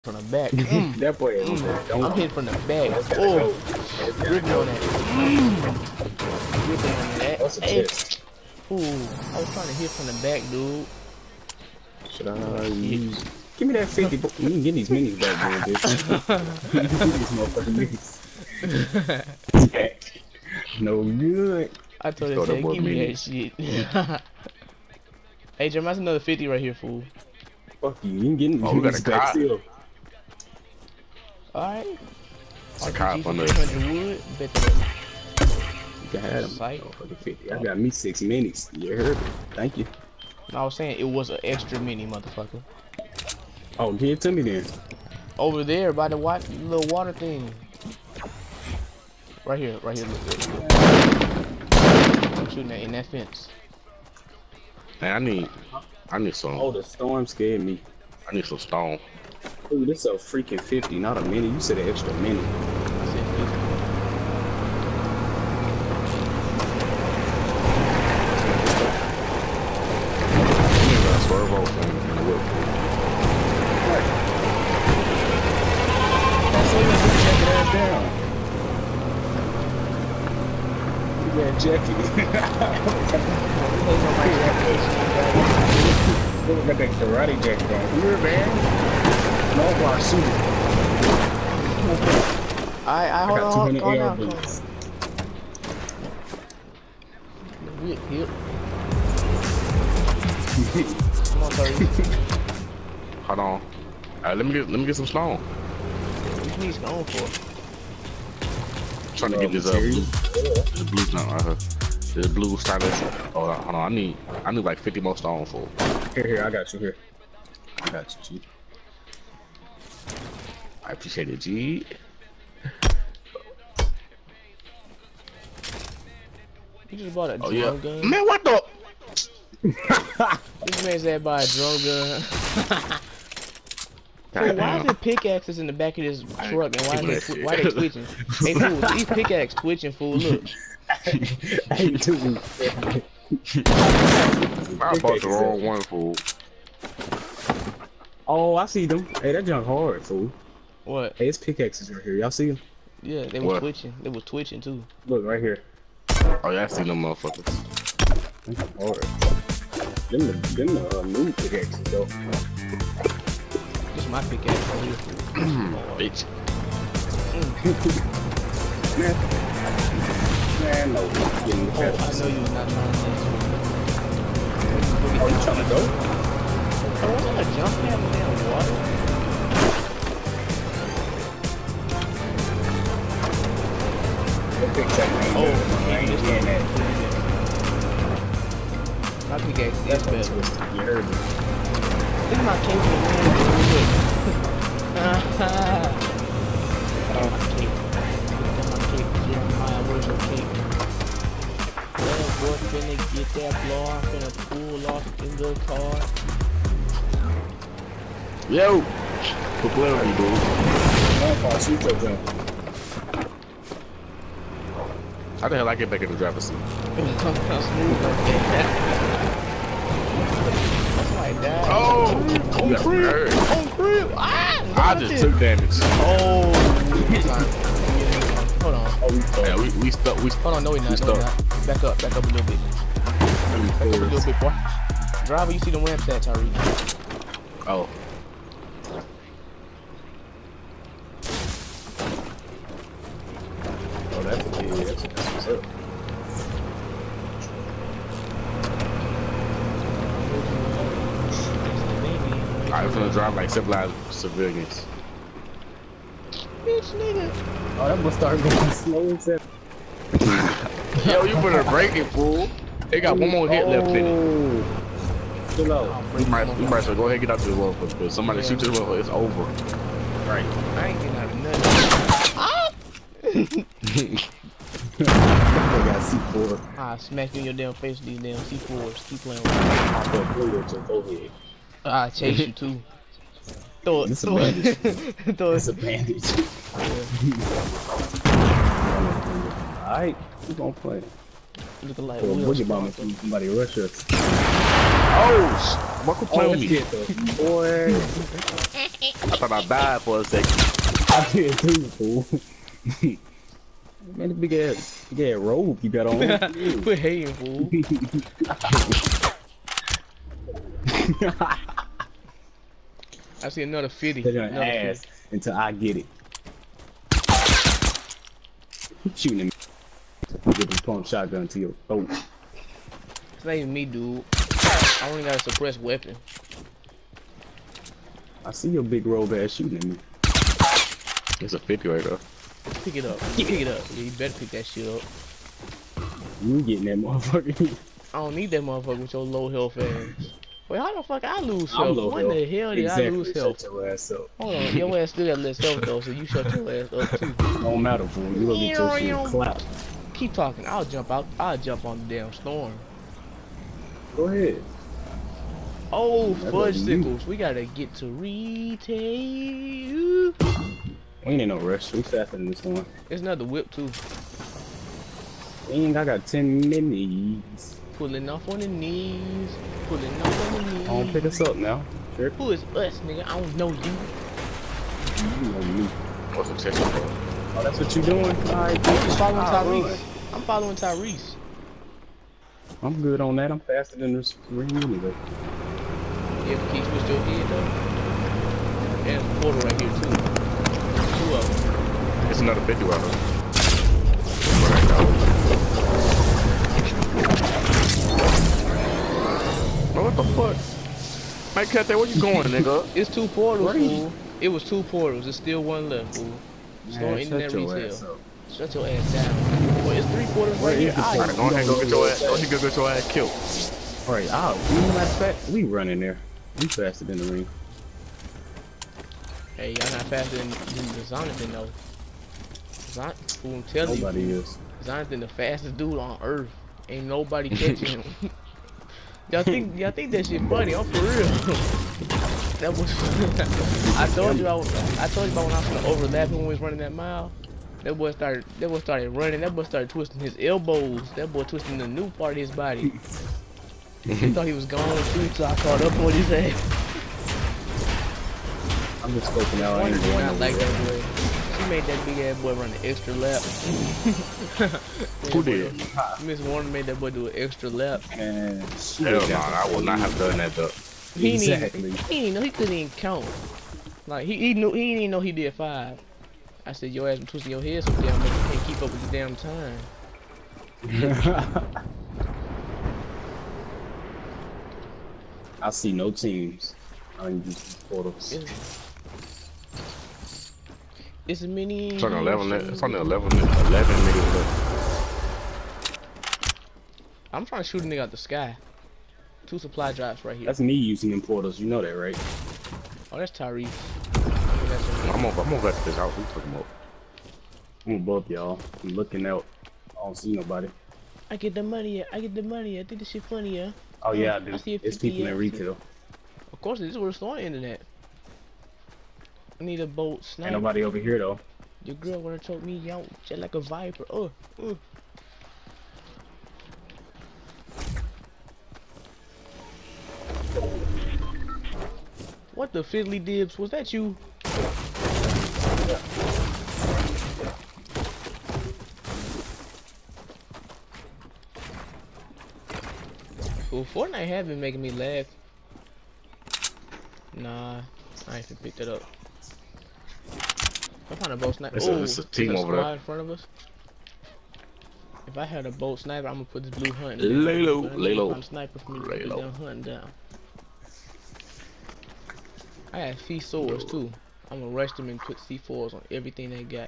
from the back. That boy is I'm hitting from the back. Oh, gripping on that. Gripping on that. Hey. Ooh, I was trying to hit from the back, dude. Should I use? Give me that 50. You can get these minis back, man, bitch. These motherfucking minis. No good. I told him, say, give me that shit. Hey, Jermaine, that's another 50 right here, fool. Fuck you. You can get these minis back still. Alright. It's a cop on the wood. Bet that. You can have them. Fucking 50. I got me 6 minis. You heard it. Thank you. No, I was saying it was an extra mini, motherfucker. Oh, give it to me then. Over there by the little water thing. Right here, right here. Look. I'm shooting that in that fence. Man, I need some. Oh, the storm scared me. I need some stone. Ooh, this is a freaking 50, not a mini. You said an extra mini. I said 50. Swerve off and whip. That's all you have to check it ass down. Look at Jackie. Look at that karate jacket on. Here, man. No bar shooting. Alright, hold on. Calm down. Yep. Come on, 30. Hold on. Let me get some stone. What you need stone for? I'm trying to get this blue stone right here. This blue stylus. Oh, hold on. I need like 50 more stone for. Here, I got you here. I got you, G. I appreciate it, G. You just bought a drum gun? Man, what the? This man said buy a drum gun. Fool, why is the pickaxes in the back of this truck and why they twitching? Hey fool, these pickaxes twitching, fool, look. Hey, dude. I bought the wrong one, fool. Oh, I see them. Hey, that junk hard, fool. What? Hey, it's pickaxes right here. Y'all see them? Yeah, they were twitching. They was twitching too. Look right here. Oh yeah, I see them motherfuckers. That's hard. Them the new pickaxes though. This is my pickaxe right here. Bitch. Man, no. Oh, I know you was not trying to say Oh, you trying to go? Oh, wasn't a jump pad in the water? Oh, my pickaxe is better. You heard me. This is my cape, man. Look at my cape. Look at my cape. Jeremiah, where's your cape? Well, boy, finna get that blow. I'm finna pull off in the car. Yo! Quit playing with me, dude. How the hell I get back in the driver's seat? That's like that. Oh! On crib! On crib! Ah! I just took damage. Oh! Hold on. Yeah, we stuck. Hold on, no, we're not. No, we're not. Back up a little bit. Back up a little bit, boy. Driver, you see the ramp stats, Tariq. Oh. Oh, that's what's up. I was gonna drive like civilized civilians. Bitch, nigga. Oh, that must start going slow and set. Yo, you better break it, fool. They got one more hit left in it. Chill out. We might as well go ahead and get out to the world, because somebody shoot this world, it's over. Right. I ain't getting out of nothing. I got C4. Ah, smack you in your damn face with these damn C4s. Keep playing with me. I chase you too. Throw it. It's a bandage. Throw It's it. a bandage. Alright, we gonna play. Looking like Boogie Will. bomb if somebody rush us. Oh, what could play with me? Boy. I thought I died for a second. I did too, fool. Man, the big ass robe you got on. Quit hating, fool. I see another 50. They're gonna ass until I get it. Shooting him. Get the pump shotgun to your throat. It's not even me, dude. I only got a suppressed weapon. I see your big robe ass shooting at me. It's a 50 right there. Pick it up. Pick it up. Yeah, you better pick that shit up. You getting that motherfucker. I don't need that motherfucker with your low health ass. Wait, how the fuck I lose health? When the hell did I lose health? Shut your ass up. Hold on, your ass still got less health though, so you shut your ass up too. Don't matter, fool. You gonna get your shit clapped. Keep talking. I'll jump out. I'll jump on the damn storm. Go ahead. Oh, fudge sickles. We gotta get to retail. We ain't in no rush. We faster than this one. There's another whip too. Dang, I got 10 minis. Pulling off on the knees. Pulling off on the knees. Don't pick us up now. Sure. Who is us, nigga? I don't know you. You know me. What's the text for? Oh, that's what you doing? Alright, I'm just following Tyrese. I'm following Tyrese. I'm good on that. I'm faster than this ring anyway. Yeah, but Keith was still dead though. And a portal right here too. Two of them. It's another 50 right there. Oh, what the fuck? Mike Cat, where you going, nigga? It's two portals, fool. It was two portals. There's still one left, fool. Storm internet retail. Shut your ass down. Well, it's three portals right here. Go ahead and go get your ass. Go ahead and go get your ass killed. Alright, matter of fact, we running there. We faster than the ring. Hey, y'all not faster than the Zonathan though. Fool, I'm telling you. Nobody is. Zonathan the fastest dude on earth. Ain't nobody catching him. Y'all think that shit funny? I'm for real. That was. I told you about when I was gonna overlap him when we was running that mile. That boy started running. That boy started twisting his elbows. That boy twisting the new part of his body. He thought he was gone too, so I caught up on his ass. I'm just scoping out. I ain't not like that boy. She made that big ass boy run an extra lap. Who did? Miss Warner made that boy do an extra lap. And hell no, I would not have done that though. He didn't know, he couldn't even count. Like he didn't even know he did 5. I said, your ass been twisting your head so damn much you can't keep up with the damn time. I see no teams. I ain't use portals. It's a mini. It's on 11. It's on 11 niggas left. I'm trying to shoot a nigga out the sky. 2 supply drops right here. That's me using them portals. You know that, right? Oh, that's Tyrese. I'm over at this house. We talking about. I'm above y'all. I'm looking out. I don't see nobody. I get the money. I get the money. I think this shit funny, yeah. Oh yeah, I do. It's people in retail. Of course, this is where it's on the internet. I need a bolt sniper. Ain't nobody over here though. Your girl wanna choke me out just like a viper. What the fiddly dibs? Was that you? Well, Fortnite have been making me laugh. Nah, I ain't finna pick that up. I found a bolt sniper. It's a team over there in front of us. If I had a bolt sniper, I'm gonna put this blue hunt. Lay low. Sniper for me to Lay put low. down hunting down. I got C4s too. I'm gonna rush them and put C4s on everything they got.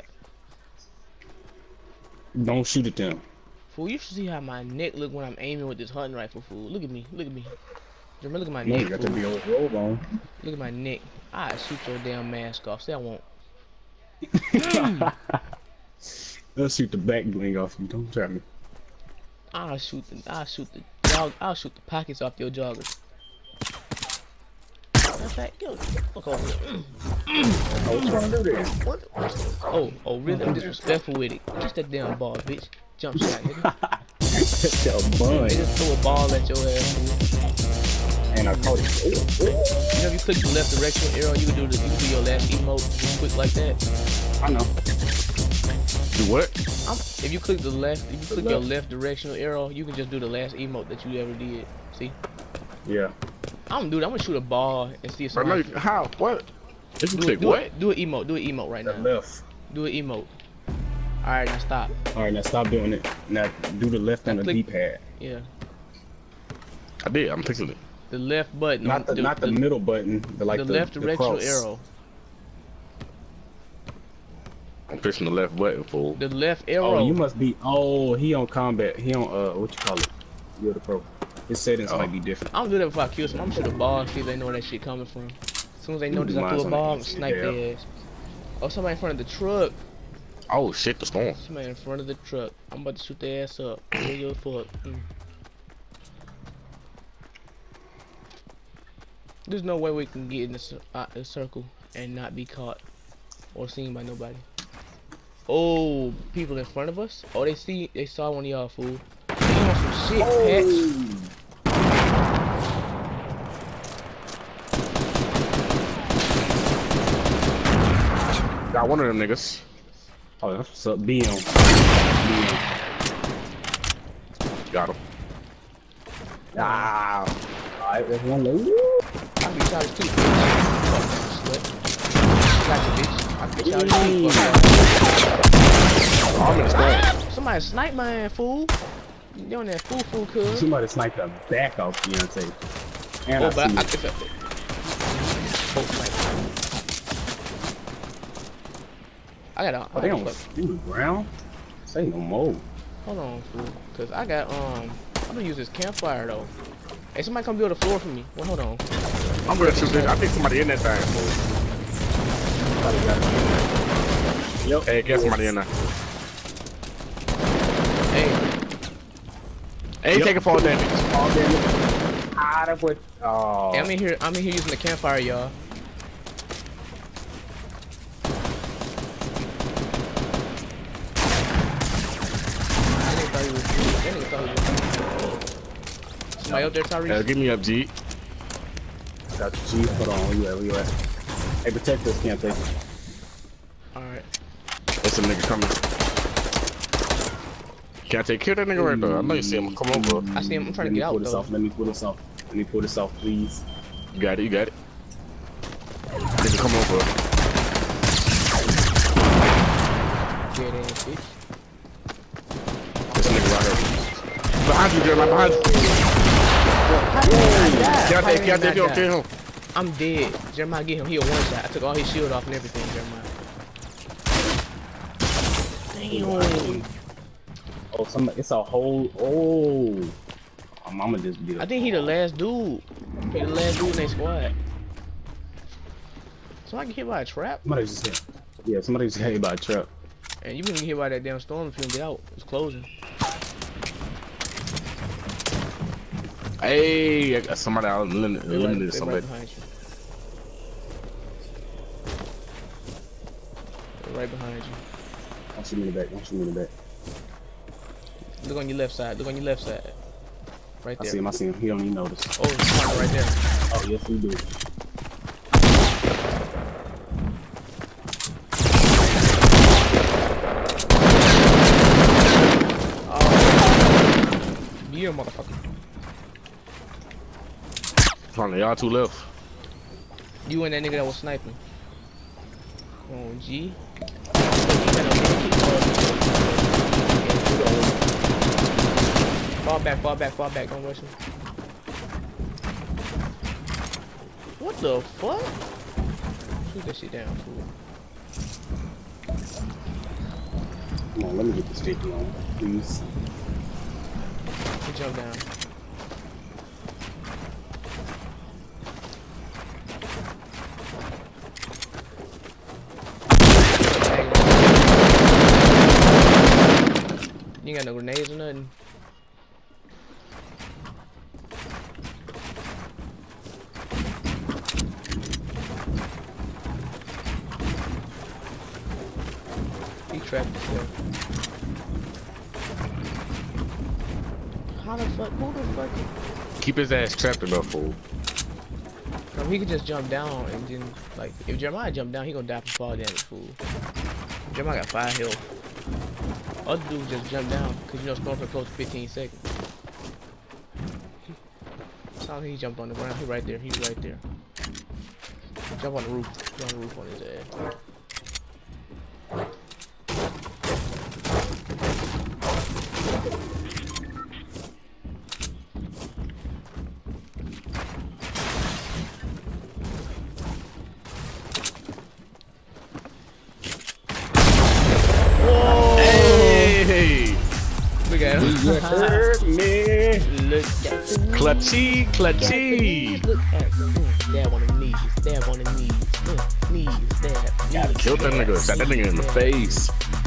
Don't shoot at them. Fool, you should see how my neck look when I'm aiming with this hunting rifle, fool. Look at me, look at me. Remember, look at my No, neck, you got fool. to be old robe on. Look at my neck. I shoot your damn mask off. Say I won't. Let's shoot the back bling off you. Don't try me. I'll shoot the pockets off your joggers. In fact, yo, fuck over here. I was trying to do that. What? Oh, really? I'm disrespectful with it. Just that damn ball, bitch. Jump shot, nigga. That's your bun. They just throw a ball at your ass, fool. And I caught it. You know, if you click the left directional arrow, you can do your last emote just quick like that. I know. Do what? If you click your left directional arrow, you can just do the last emote that you ever did. See? Yeah. I'm gonna shoot a ball and see if somebody. How? What? If you click do what? Do an emote. Do an emote right now. Left. Do an emote. Alright, now stop. Alright, now stop doing it. Now do the left on the D-pad. Yeah. I did. I'm fixing it. The left button. Not the middle button. The left directional cross. arrow. I'm fixing the left button, fool. The left arrow. Oh, you must be. Oh, he on combat. He on what you call it? You're the pro. His settings might be different. I'm gonna do that before I kill someone. I'm gonna shoot a ball and see if they know where that shit coming from. As soon as they notice I pull a ball, I'm gonna snipe their ass. Oh, somebody in front of the truck. Oh shit, the storm. Somebody in front of the truck. I'm about to shoot their ass up. Give a fuck. There's no way we can get in the circle and not be caught or seen by nobody. Oh, people in front of us. Oh, they saw one of y'all, fool. They want some shit, Patch. Got one of them niggas. Oh, that's what's up. Be on. Got him. Ah. Alright, there's one low. I can try to keep I'm in the storm. Somebody sniped my ass, fool. You on that fool, cuz. Somebody sniped the back off Beyonce. And Oh, I but see I it. can feel it. I got Oh, they on the ground? Say no more. Hold on, fool. Cause I got I'm gonna use this campfire though. Hey, somebody come build a floor for me. Well, hold on. I'm gonna shoot this. I think somebody in that thing, fool. Yep. Hey, get somebody in there. Hey, Yep. taking fall damage. Fall damage. Out of what? Oh. Hey, I'm in here using the campfire, y'all. Somebody up there, Tyrese? Give me up, G. Got the G. Hold on. Where you at? Hey, protect this, can't take it. Alright. There's some nigga coming. Can't take care of that nigga right there. I know you see him. Come on, bro. I see him. I'm trying to get out, though. Let me pull this off. Let me pull this off, please. You got it. You got it. Nigga, come on, bro. Dead ass bitch. This nigga right here. Behind you, Jeremiah. Behind you. How did I die? Can't How did take he care not of die? him. I'm dead. Jeremiah, get him. He a one shot. I took all his shield off and everything, Jeremiah. Damn. Oh, it's a whole. Oh. I'ma just be. I think he the last dude. He the last dude in their squad. Somebody get hit by a trap? Somebody just hit. Yeah, somebody just hit by a trap. And you can get hit by that damn storm if you don't get out. It's closing. Hey, I got somebody out eliminated somebody. Right behind you. They're right behind you. Don't shoot me in the back. Don't shoot me in the back. Look on your left side. Look on your left side. Right there. I see him. I see him. He don't even notice. Oh, there's a partner right there. Oh, yes, we do. Oh. Yeah, motherfucker. Finally, y'all two left. You and that nigga that was sniping. Oh, G. Fall back, don't rush him. What the fuck? Shoot that shit down, fool. Come on, let me get the sticky on, please. You jump down. You ain't got no grenades or nothing. He trapped himself. How the fuck? Who the fuck? Keep his ass trapped in there, fool. He could just jump down and then, like, if Jeremiah jump down, he gonna die from fall damage, fool. Jeremiah got 5 health. Other dudes just jump down, cause you know Storm for close to 15 seconds. Sounds like he jumped on the ground. He right there. He's right there. Jump on the roof. Jump on the roof on his ass. Look at him. You hurt me. Look at him. Clutchy, clutchy. Look at him. Dab on the knees. Dab on the knees. Knees. Dab. Killed that nigga. Shot that nigga in the face.